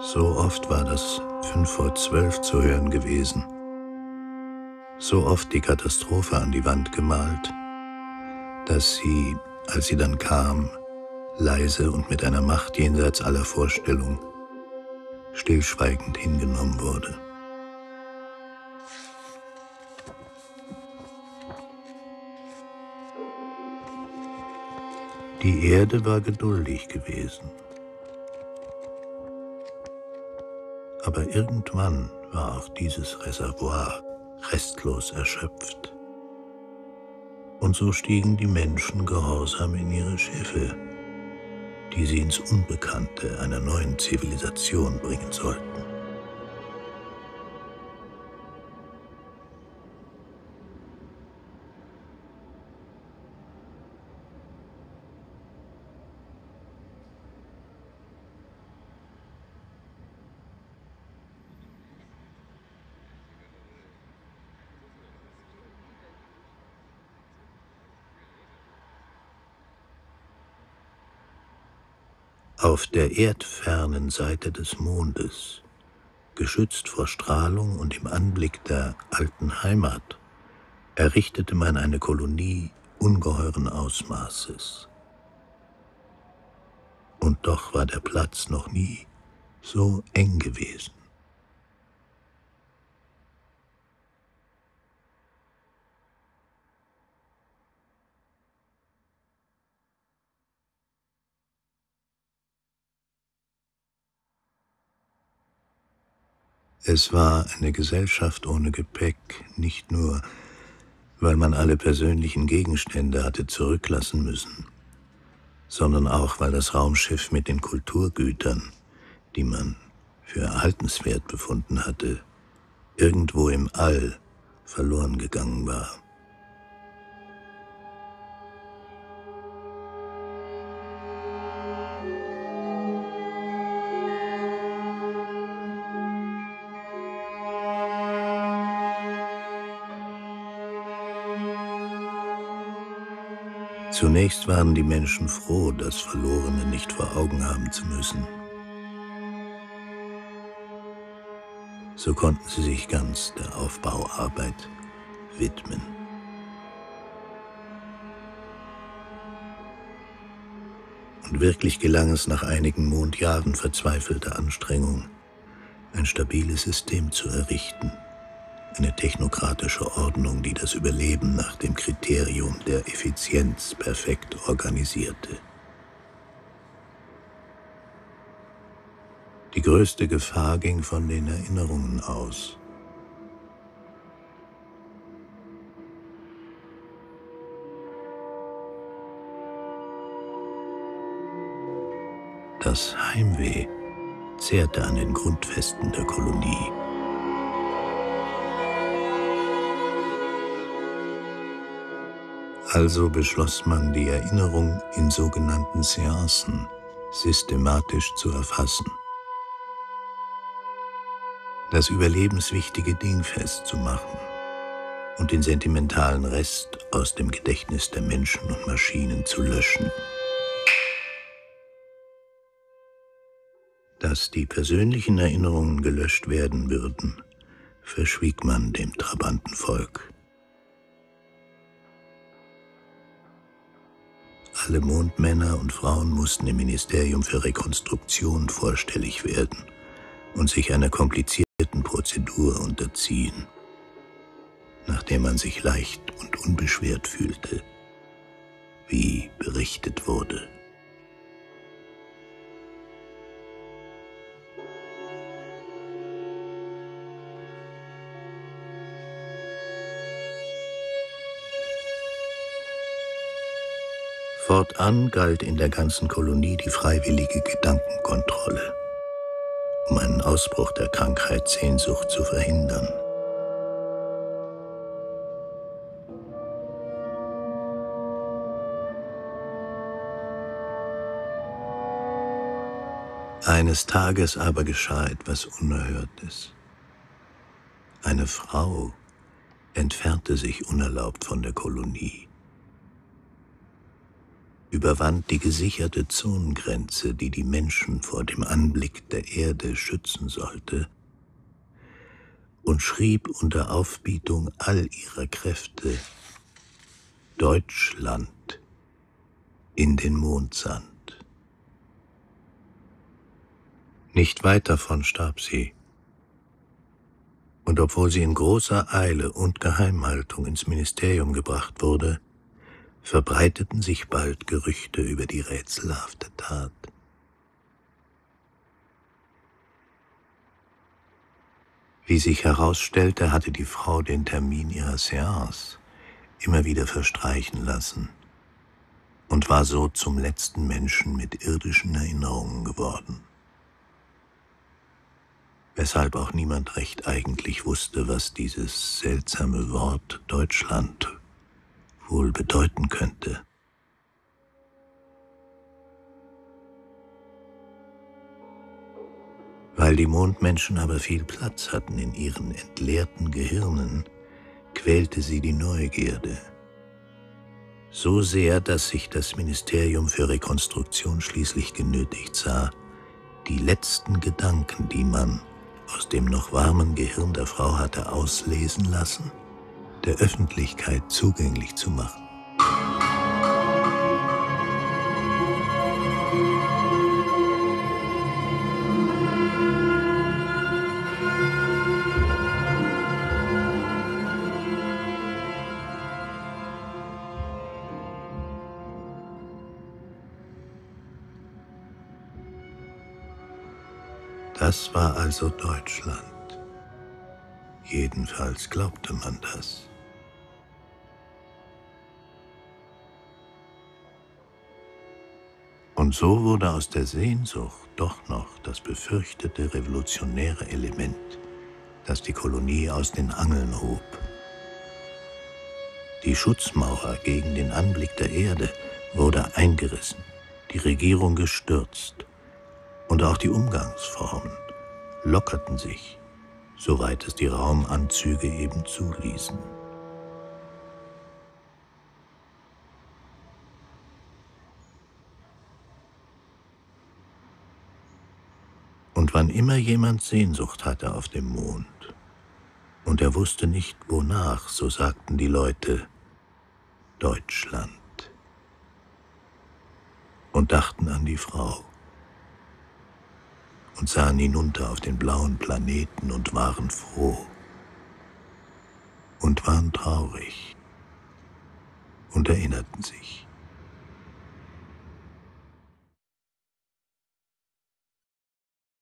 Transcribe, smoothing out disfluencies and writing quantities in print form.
So oft war das 11:55 zu hören gewesen, so oft die Katastrophe an die Wand gemalt, dass sie, als sie dann kam, leise und mit einer Macht jenseits aller Vorstellung, stillschweigend hingenommen wurde. Die Erde war geduldig gewesen. Aber irgendwann war auch dieses Reservoir restlos erschöpft. Und so stiegen die Menschen gehorsam in ihre Schiffe, die sie ins Unbekannte einer neuen Zivilisation bringen sollten. Auf der erdfernen Seite des Mondes, geschützt vor Strahlung und im Anblick der alten Heimat, errichtete man eine Kolonie ungeheuren Ausmaßes. Und doch war der Platz noch nie so eng gewesen. Es war eine Gesellschaft ohne Gepäck, nicht nur, weil man alle persönlichen Gegenstände hatte zurücklassen müssen, sondern auch, weil das Raumschiff mit den Kulturgütern, die man für erhaltenswert befunden hatte, irgendwo im All verloren gegangen war. Zunächst waren die Menschen froh, das Verlorene nicht vor Augen haben zu müssen. So konnten sie sich ganz der Aufbauarbeit widmen. Und wirklich gelang es nach einigen Mondjahren verzweifelter Anstrengung, ein stabiles System zu errichten. Eine technokratische Ordnung, die das Überleben nach dem Kriterium der Effizienz perfekt organisierte. Die größte Gefahr ging von den Erinnerungen aus. Das Heimweh zehrte an den Grundfesten der Kolonie. Also beschloss man, die Erinnerung in sogenannten Seancen systematisch zu erfassen. Das überlebenswichtige Ding festzumachen und den sentimentalen Rest aus dem Gedächtnis der Menschen und Maschinen zu löschen. Dass die persönlichen Erinnerungen gelöscht werden würden, verschwieg man dem Trabantenvolk. Alle Mondmänner und Frauen mussten im Ministerium für Rekonstruktion vorstellig werden und sich einer komplizierten Prozedur unterziehen, nachdem man sich leicht und unbeschwert fühlte, wie berichtet wurde. Fortan galt in der ganzen Kolonie die freiwillige Gedankenkontrolle, um einen Ausbruch der Krankheit Sehnsucht zu verhindern. Eines Tages aber geschah etwas Unerhörtes. Eine Frau entfernte sich unerlaubt von der Kolonie. überwand die gesicherte Zonengrenze, die die Menschen vor dem Anblick der Erde schützen sollte, und schrieb unter Aufbietung all ihrer Kräfte Deutschland in den Mondsand. Nicht weit davon starb sie, und obwohl sie in großer Eile und Geheimhaltung ins Ministerium gebracht wurde, verbreiteten sich bald Gerüchte über die rätselhafte Tat. Wie sich herausstellte, hatte die Frau den Termin ihrer Seance immer wieder verstreichen lassen und war so zum letzten Menschen mit irdischen Erinnerungen geworden. Weshalb auch niemand recht eigentlich wusste, was dieses seltsame Wort Deutschland wohl bedeuten könnte. Weil die Mondmenschen aber viel Platz hatten in ihren entleerten Gehirnen, quälte sie die Neugierde. So sehr, dass sich das Ministerium für Rekonstruktion schließlich genötigt sah, die letzten Gedanken, die man aus dem noch warmen Gehirn der Frau hatte auslesen lassen, der Öffentlichkeit zugänglich zu machen. Das war also Deutschland. Jedenfalls glaubte man das. Und so wurde aus der Sehnsucht doch noch das befürchtete revolutionäre Element, das die Kolonie aus den Angeln hob. Die Schutzmauer gegen den Anblick der Erde wurde eingerissen, die Regierung gestürzt, und auch die Umgangsformen lockerten sich, soweit es die Raumanzüge eben zuließen. Und wann immer jemand Sehnsucht hatte auf dem Mond, und er wusste nicht wonach, so sagten die Leute Deutschland und dachten an die Frau und sahen hinunter auf den blauen Planeten und waren froh und waren traurig und erinnerten sich.